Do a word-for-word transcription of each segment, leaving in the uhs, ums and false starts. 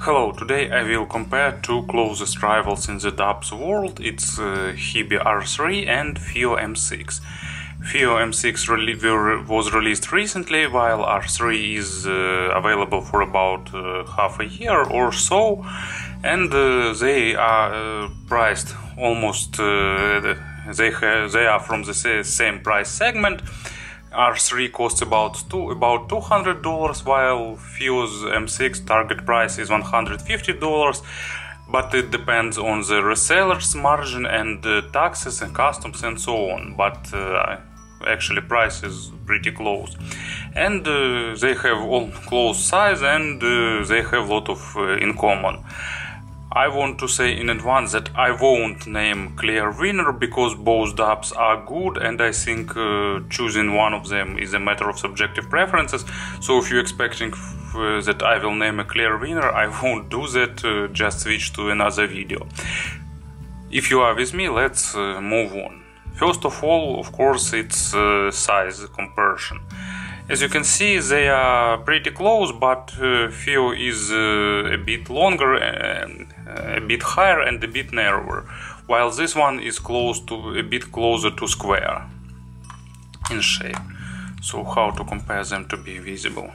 Hello, today I will compare two closest rivals in the dubs world. It's uh, HiBy R three and FiiO M six. FiiO M six re was released recently, while R three is uh, available for about uh, half a year or so, and uh, they are uh, priced almost, uh, they, they are from the same price segment. R three costs about two, about two hundred dollars, while FiiO's M six target price is one hundred fifty dollars, but it depends on the reseller's margin and uh, taxes and customs and so on, but uh, actually price is pretty close. And uh, they have all close size, and uh, they have a lot of uh, in common. I want to say in advance that I won't name clear winner, because both dubs are good, and I think uh, choosing one of them is a matter of subjective preferences. So if you're expecting uh, that I will name a clear winner, I won't do that, uh, just switch to another video. If you are with me, let's uh, move on. First of all, of course, it's uh, size comparison. As you can see, they are pretty close, but uh, FiiO is uh, a bit longer, and a bit higher and a bit narrower, while this one is close to a bit closer to square in shape. So how to compare them to be visible?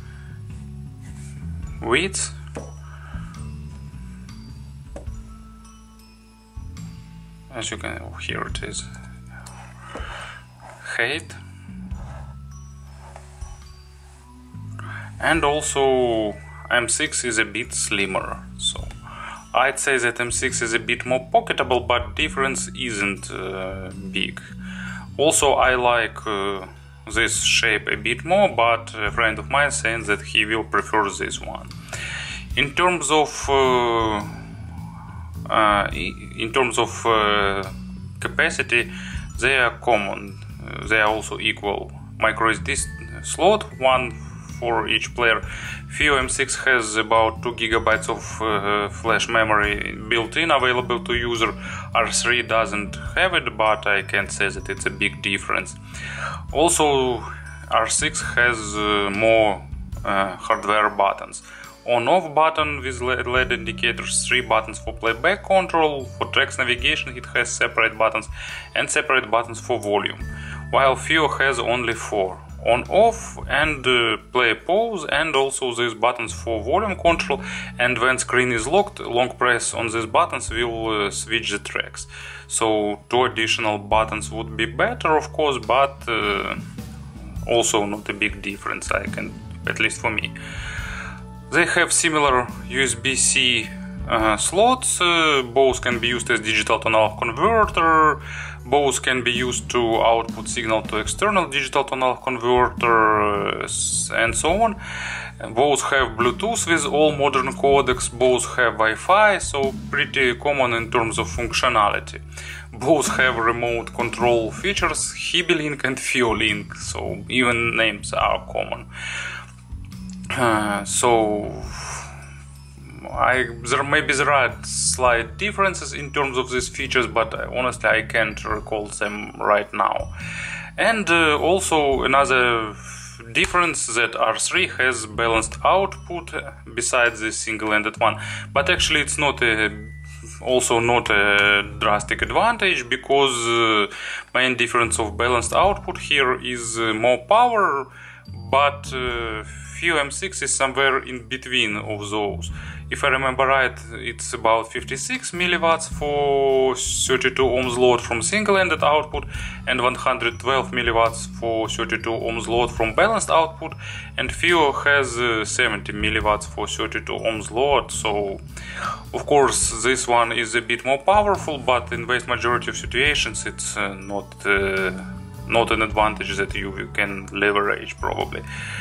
Width, as you can, oh, here it is. Height. And also M six is a bit slimmer, so I'd say that M six is a bit more pocketable, but difference isn't uh, big. Also, I like uh, this shape a bit more, but a friend of mine saying that he will prefer this one. In terms of uh, uh, in terms of uh, capacity, they are common. Uh, they are also equal. Micro S D slot, one for each player. FiiO M six has about two gigabytes of uh, flash memory built in, available to user. R three doesn't have it, but I can't say that it's a big difference. Also, R six has uh, more uh, hardware buttons. On-off button with L E D indicators, three buttons for playback control. For tracks navigation it has separate buttons, and separate buttons for volume, while FiiO has only four. On-off and uh, play pause, and also these buttons for volume control, and when screen is locked, long press on these buttons will uh, switch the tracks. So two additional buttons would be better, of course, but uh, also not a big difference, I can, at least for me. They have similar U S B C uh, slots, uh, both can be used as digital to analog converter, both can be used to output signal to external digital to analog converter, uh, and so on. Both have Bluetooth with all modern codecs, both have Wi-Fi, so pretty common in terms of functionality. Both have remote control features, HiBy Link and FiiO Link, so even names are common. Uh, so I, there maybe there are slight differences in terms of these features, but honestly I can't recall them right now. And uh, also another difference, that R three has balanced output besides the single-ended one, but actually it's not a also not a drastic advantage, because uh, main difference of balanced output here is uh, more power, but uh, FiiO M six is somewhere in between of those. If I remember right, it's about fifty-six milliwatts for thirty-two ohms load from single-ended output, and one hundred twelve milliwatts for thirty-two ohms load from balanced output, and FiiO has uh, seventy milliwatts for thirty-two ohms load. So of course this one is a bit more powerful, but in vast majority of situations it's uh, not uh, not an advantage that you can leverage probably.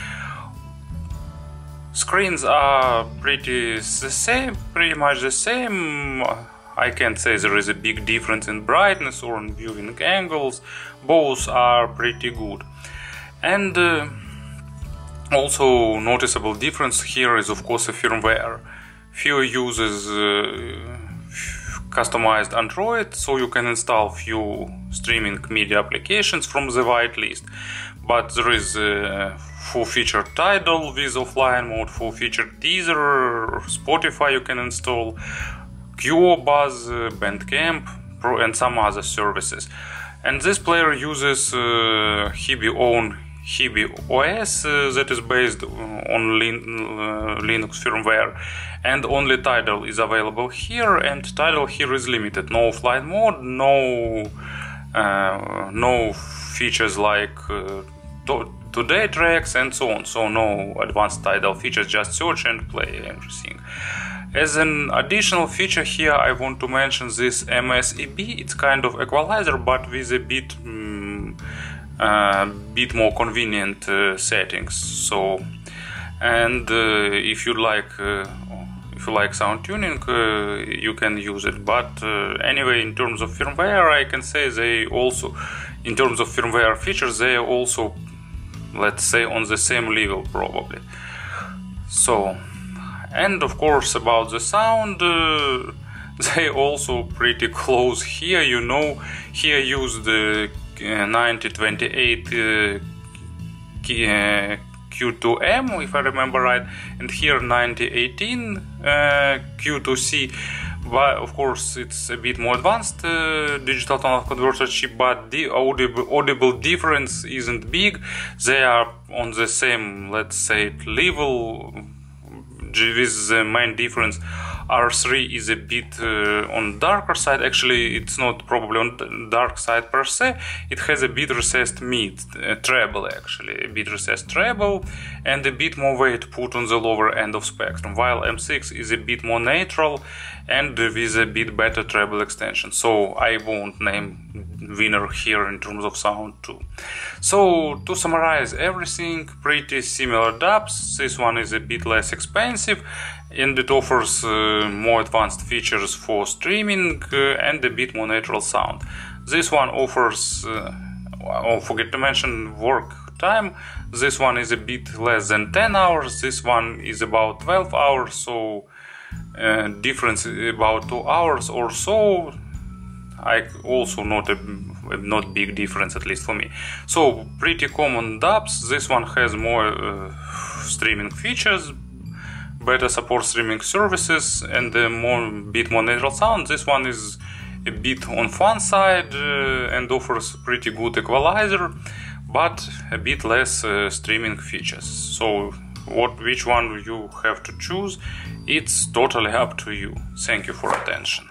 Screens are pretty the same, pretty much the same. I can't say there is a big difference in brightness or in viewing angles. Both are pretty good. And uh, also noticeable difference here is of course a firmware. FiiO uses uh, customized Android, so you can install few streaming media applications from the whitelist, but there is uh, full-featured Tidal with offline mode, full-featured Deezer, Spotify you can install, QoBuzz, uh, Bandcamp, Pro, and some other services. And this player uses uh, HiBy own HiBy O S uh, that is based on Lin uh, Linux firmware, and only Tidal is available here, and Tidal here is limited. No offline mode, no uh, no features like uh, to today tracks and so on, so no advanced Tidal features, just search and play everything. As an additional feature here, I want to mention this M S E B. It's kind of equalizer, but with a bit um, uh, bit more convenient uh, settings. So, and uh, if you like uh, if you like sound tuning, uh, you can use it. But uh, anyway, in terms of firmware, I can say they also, in terms of firmware features, they are also, let's say, on the same level probably. So. And of course, about the sound, uh, they also pretty close here. You know, here used the uh, ninety twenty-eight uh, Q two M, if I remember right, and here ninety eighteen uh, Q two C. But of course, it's a bit more advanced uh, digital tonal converter chip, but the audible, audible difference isn't big. They are on the same, let's say, level. With the main difference, R three is a bit uh, on darker side. Actually, it's not probably on the dark side per se. It has a bit recessed mid, uh, treble actually, a bit recessed treble, and a bit more weight put on the lower end of spectrum, while M six is a bit more neutral and with a bit better treble extension. So I won't name winner here in terms of sound too. So to summarize everything, pretty similar dubs. This one is a bit less expensive and it offers uh, more advanced features for streaming uh, and a bit more natural sound. This one offers, uh, oh, forget to mention work time. This one is a bit less than ten hours, this one is about twelve hours, so uh, difference about two hours or so. I also not a not big difference, at least for me. So pretty common dubs. This one has more uh, streaming features, better support streaming services, and a more bit more natural sound. This one is a bit on fun side uh, and offers pretty good equalizer, but a bit less uh, streaming features. So what which one you have to choose, it's totally up to you. Thank you for attention.